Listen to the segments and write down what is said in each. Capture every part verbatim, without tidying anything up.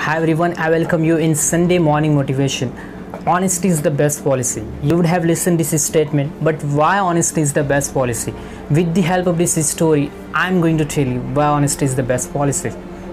Hi everyone, I welcome you in Sunday morning motivation. Honesty is the best policy. You would have listened this statement, but why honesty is the best policy? With the help of this story, I'm going to tell you why honesty is the best policy.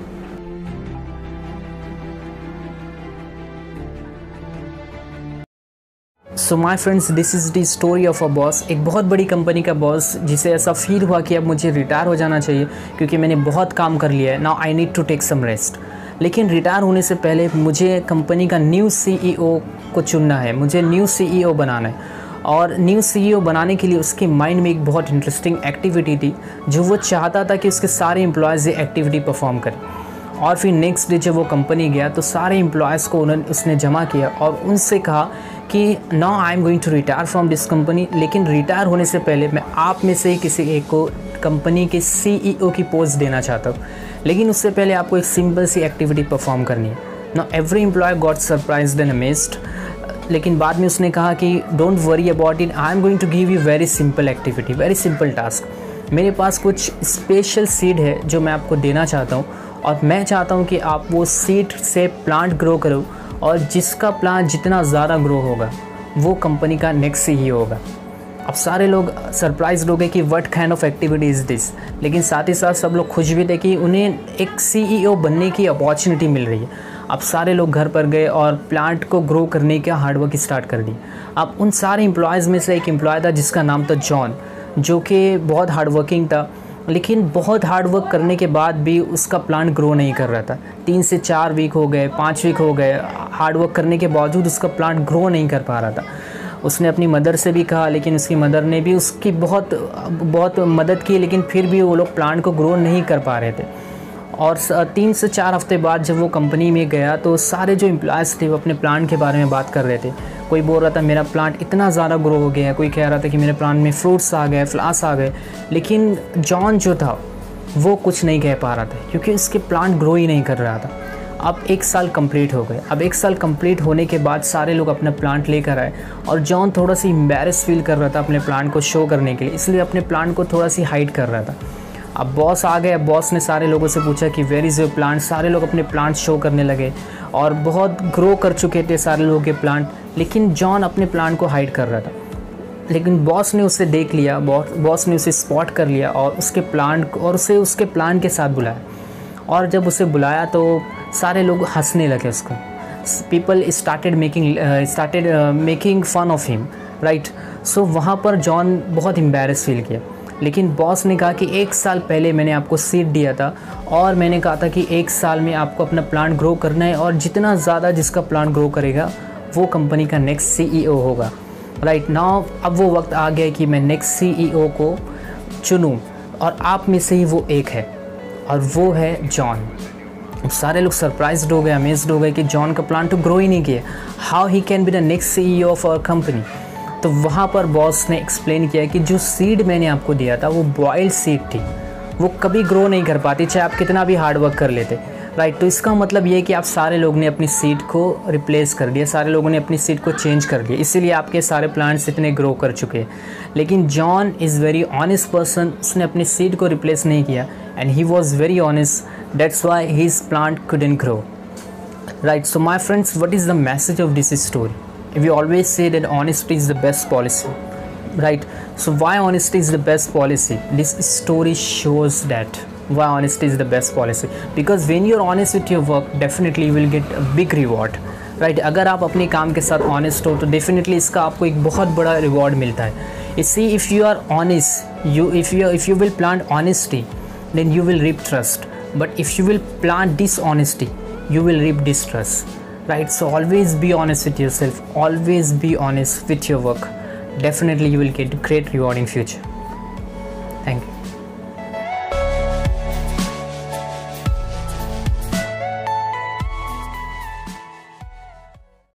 So my friends, this is the story of a boss. एक बहुत बड़ी company का boss जिसे ऐसा feel हुआ कि अब मुझे रिटायर हो जाना चाहिए क्योंकि मैंने बहुत काम कर लिया है. Now I need to take some rest. लेकिन रिटायर होने से पहले मुझे कंपनी का न्यू सीईओ को चुनना है, मुझे न्यू सीईओ बनाना है. और न्यू सीईओ बनाने के लिए उसके माइंड में एक बहुत इंटरेस्टिंग एक्टिविटी थी जो वो चाहता था कि उसके सारे एम्प्लॉयज़ ये एक्टिविटी परफॉर्म करें. और फिर नेक्स्ट डे जब वो कंपनी गया तो सारे एम्प्लॉयज़ को उन्होंने उसने जमा किया और उनसे कहा कि now I am going to retire from this company, लेकिन रिटायर होने से पहले मैं आप में से किसी एक को कंपनी के सीईओ की पोस्ट देना चाहता हूँ. लेकिन उससे पहले आपको एक सिंपल सी एक्टिविटी परफॉर्म करनी है. Now every employee got surprised and amazed. लेकिन बाद में उसने कहा कि don't worry about it, I am going to give you very simple activity, very simple task. मेरे पास कुछ स्पेशल सीड है जो मैं आपको देना चाहता हूँ और मैं चाहता हूँ कि आप वो सीड से प्लांट ग्रो करो और जिसका प्लांट जितना ज़्यादा ग्रो होगा वो कंपनी का नेक्स्ट सीईओ होगा. अब सारे लोग सरप्राइज्ड हो गए कि what kind of activity is this. लेकिन साथ ही साथ सब लोग खुश भी थे कि उन्हें एक सीईओ बनने की अपॉर्चुनिटी मिल रही है. अब सारे लोग घर पर गए और प्लांट को ग्रो करने का हार्डवर्क स्टार्ट कर दिया. अब उन सारे एम्प्लॉयज़ में से एक एम्प्लॉय था जिसका नाम था जॉन, जो कि बहुत हार्डवर्किंग था. लेकिन बहुत हार्ड वर्क करने के बाद भी उसका प्लांट ग्रो नहीं कर रहा था. तीन से चार वीक हो गए, पाँच वीक हो गए, हार्ड वर्क करने के बावजूद उसका प्लांट ग्रो नहीं कर पा रहा था. उसने अपनी मदर से भी कहा, लेकिन उसकी मदर ने भी उसकी बहुत बहुत मदद की, लेकिन फिर भी वो लोग प्लांट को ग्रो नहीं कर पा रहे थे. और तीन से चार हफ्ते बाद जब वो कंपनी में गया तो सारे जो एम्प्लॉयज़ थे वो अपने प्लांट के बारे में बात कर रहे थे. कोई बोल रहा था मेरा प्लांट इतना ज़्यादा ग्रो हो गया है, कोई कह रहा था कि मेरे प्लांट में फ्रूट्स आ गए, फ्लावर्स आ गए. लेकिन जॉन जो था वो कुछ नहीं कह पा रहा था क्योंकि उसके प्लांट ग्रो ही नहीं कर रहा था. अब एक साल कंप्लीट हो गए. अब एक साल कंप्लीट होने के बाद सारे लोग अपना प्लांट लेकर आए और जॉन थोड़ा सी एम्बैरेस फील कर रहा था अपने प्लांट को शो करने के लिए, इसलिए अपने प्लांट को थोड़ा सी हाइड कर रहा था. अब बॉस आ गए. बॉस ने सारे लोगों से पूछा कि वेयर इज़ योर प्लांट. सारे लोग अपने प्लांट शो करने लगे और बहुत ग्रो कर चुके थे सारे लोगों के प्लांट, लेकिन जॉन अपने प्लांट को हाइड कर रहा था. लेकिन बॉस ने उसे देख लिया, बॉस ने उसे स्पॉट कर लिया और उसके प्लांट और उसे उसके प्लांट के साथ बुलाया. और जब उसे बुलाया तो सारे लोग हंसने लगे उसको. People started making started making fun of him, right. So वहाँ पर जॉन बहुत एम्बैरेस फील किया. लेकिन बॉस ने कहा कि एक साल पहले मैंने आपको सीड दिया था और मैंने कहा था कि एक साल में आपको अपना प्लांट ग्रो करना है और जितना ज़्यादा जिसका प्लांट ग्रो करेगा वो कंपनी का नेक्स्ट सीईओ होगा. राइट नाउ अब वो वक्त आ गया कि मैं नेक्स्ट सीईओ को चुनूं और आप में से ही वो एक है और वो है जॉन. सारे लोग सरप्राइज्ड हो गए, अमेज्ड हो गए कि जॉन का प्लांट तो ग्रो ही नहीं किया. How he can be the next CEO of our company. तो वहाँ पर बॉस ने एक्सप्लेन किया कि जो सीड मैंने आपको दिया था वो बॉइल्ड सीड थी, वो कभी ग्रो नहीं कर पाती चाहे आप कितना भी हार्ड वर्क कर लेते. राइट तो इसका मतलब ये है कि आप सारे लोग ने अपनी सीड को रिप्लेस कर दिया, सारे लोगों ने अपनी सीड को चेंज कर दिया, इसीलिए आपके सारे प्लांट्स इतने ग्रो कर चुके हैं. लेकिन John is very honest person, उसने अपनी सीड को रिप्लेस नहीं किया and he was very honest, that's why his plant couldn't grow. Right so my friends, what is the message of this story? We always say that honesty is the best policy, right? So why honesty is the best policy? This story shows that why honesty is the best policy. Because when you're honest with your work, definitely you will get a big reward, right? अगर आप अपने काम के साथ honest हो तो definitely इसका आपको एक बहुत बड़ा reward मिलता है. You see, if you are honest, you if you if you will plant honesty, then you will reap trust. But if you will plant dishonesty, you will reap distrust. Right, so always be honest with yourself, always be honest with your work. Definitely you will get great reward in future. Thank you.